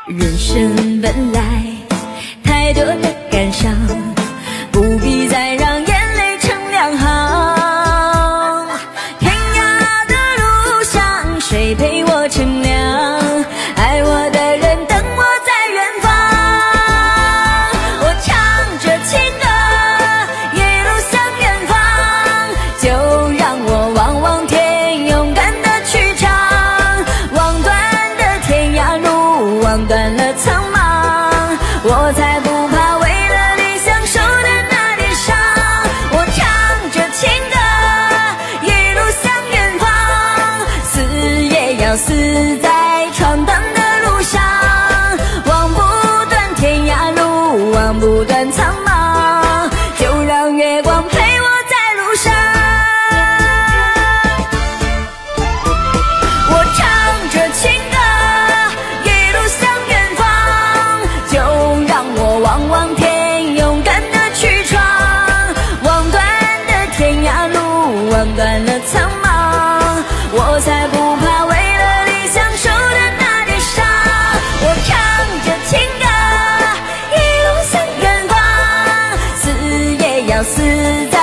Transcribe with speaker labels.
Speaker 1: 人生本来太多的感伤，不必再让眼泪成两行。天涯的路上，谁陪我乘凉？爱我的人等我在远方。我唱着情歌，一路向远方，就让我望望天，勇敢的去闯。望断的天涯路，望断了苍茫，我才不怕为了理想受的那点伤。我唱着情歌，一路向远方，死也要死在闯荡的路上。望不断天涯路，望不断苍茫，就让月光陪我在路上。我唱着情歌，一路向远方，就让我望望天，勇敢的去闯。望断的天涯路，望断了苍茫，我才不怕为了理想受的那点伤。我唱着情歌，一路向远方，死也要死在